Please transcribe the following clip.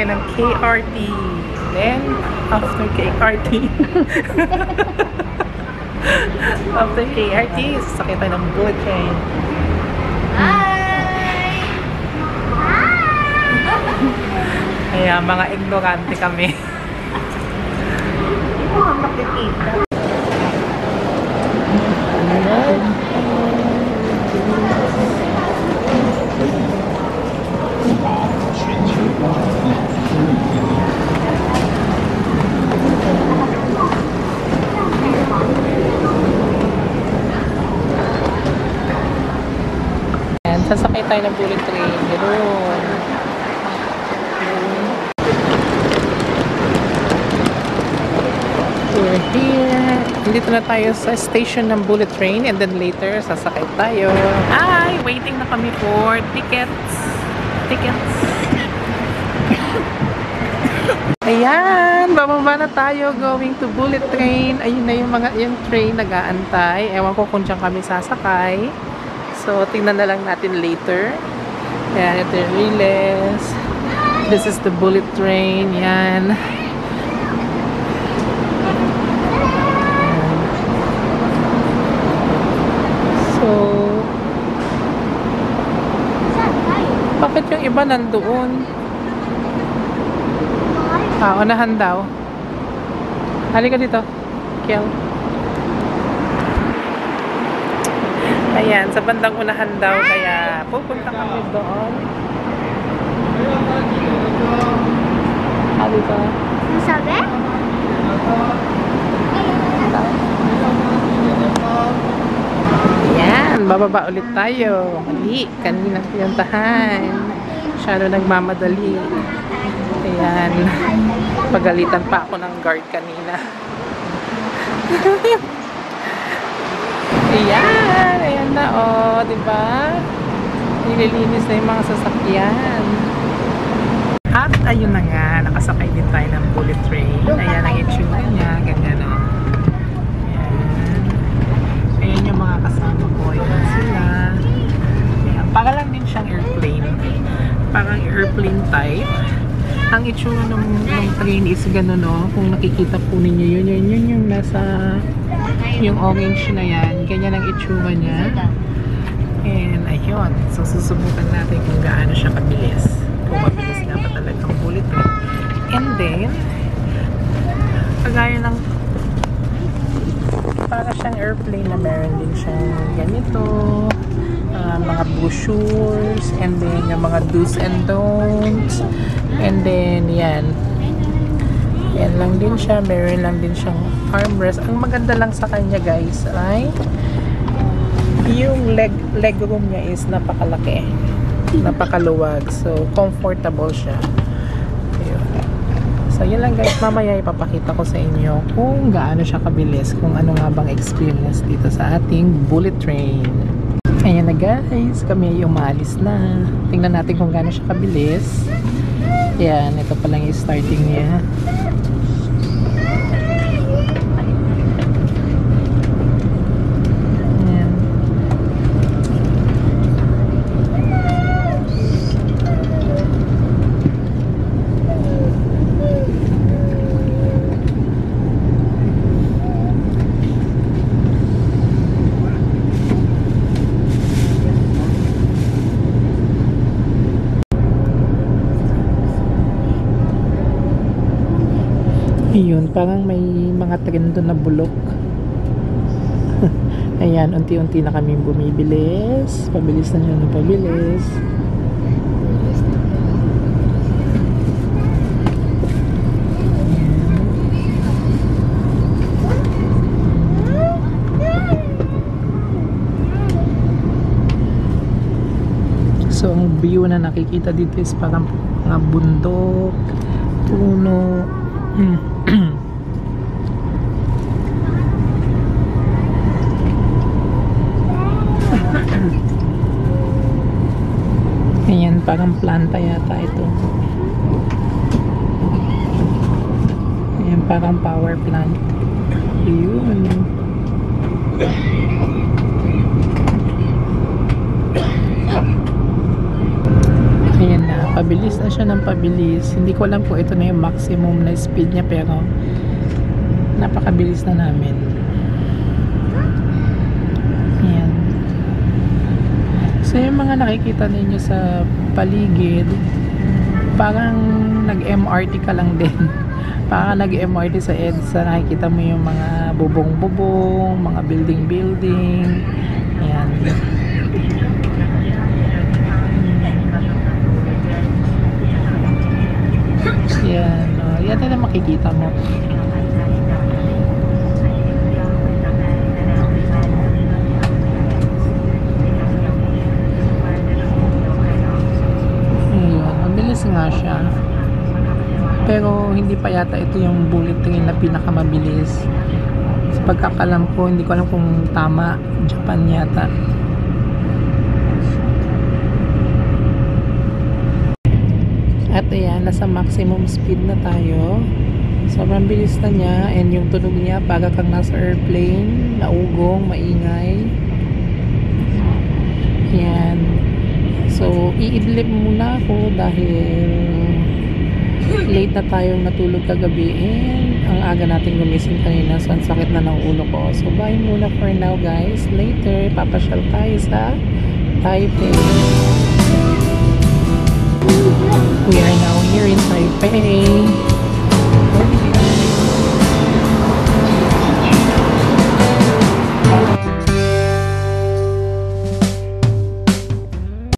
ng KRT. Then, after KRT, after KRT, sasakay tayo ng bullet train. Hi! Kaya mga ignorante kami. Hindi mo ang nakikita. Sasakay tayo ng bullet train. Ganoon. We're here. Dito na tayo sa station ng bullet train and then later sasakay tayo. Ay! Waiting na kami for tickets. Tickets. Ayan! Bababa na tayo going to bullet train. Ayun na yung train nag-aantay. Ewan ko kung dyan kami sasakay. So, tingnan na lang natin later. Ayan, ito yung Riles. This is the bullet train. Yan. So, bakit yung iba nandoon? Unahan daw. Halika dito, Kiel. Ayan, sa bandang unahan daw, kaya pupunta kami doon. Dito. Ano sabi? Ayan, bababa ulit tayo. Mali, kanina pinuntahan. Masyado nagmamadali. Ayan, pagalitan pa ako ng guard kanina. Ayan, ayan na diba? Nililinis na yung mga sasakyan. At ayun na nga, nakasakay din tayo ng bullet train. Ayan ang itsura niya, ganyan Ayan. Ayan yung mga kasama ko. Ayan sila. Ayan. Para lang din siyang airplane. Parang airplane type. Ang itsura ng train is gano'n kung nakikita po ninyo yun yung nasa yung orange na yan, ganyan ang itsura niya. And ayun, so susubukan natin kung gaano siya kabilis, kung mabilis nga pa talagang bullet train. And then kagaya ng para siyang airplane na meron din siyang ganito, mga brochures, and then yung mga do's and don'ts, and then yan lang din siya, meron lang din siyang armrest. Ang maganda lang sa kanya guys ay yung leg room niya is napakalaki, napakaluwag, so comfortable siya. Ayun. So yun lang guys, mamaya ipapakita ko sa inyo kung gaano siya kabilis, kung ano nga bang experience dito sa ating bullet train. Ayan na guys, kami ay umalis na. Tingnan natin kung gaano siya kabilis. Yan, ito pa lang yung starting niya. Yun, parang may mga tren doon na bulok. Ayan, unti-unti na kami bumibilis. Pabilis na siya ng pabilis. So, ang view na nakikita dito is parang mga bundok, puno. Ayan, parang planta yata ito. Ayan, parang power plant. Ayun. Ayan na, pabilis na siya ng pabilis. Hindi ko alam kung ito na yung maximum na speed niya, pero napakabilis na namin. Ayan. So yung mga nakikita ninyo sa paligid, parang nag-MRT ka lang din. Parang nag-MRT sa EDSA, nakikita mo yung mga bubong-bubong, mga building-building. Ayan. Yan, yan na makikita mo. Ayun, mabilis nga siya. Pero hindi pa yata ito yung bullet train na pinakamabilis. Sa pagkakalam ko, hindi ko alam kung tama. Japan yata. At ayan, nasa maximum speed na tayo. Sobrang bilis na niya. And yung tunog niya, para kang nasa airplane. Naugong, maingay. Ayan. So, iidlip muna ako dahil late na tayong natulog kagabi. And ang aga natin gumising kanina. So, ang sakit na ng ulo ko. So, bye muna for now, guys. Later, papasyal tayo sa Taipei. We are now here in Taipei.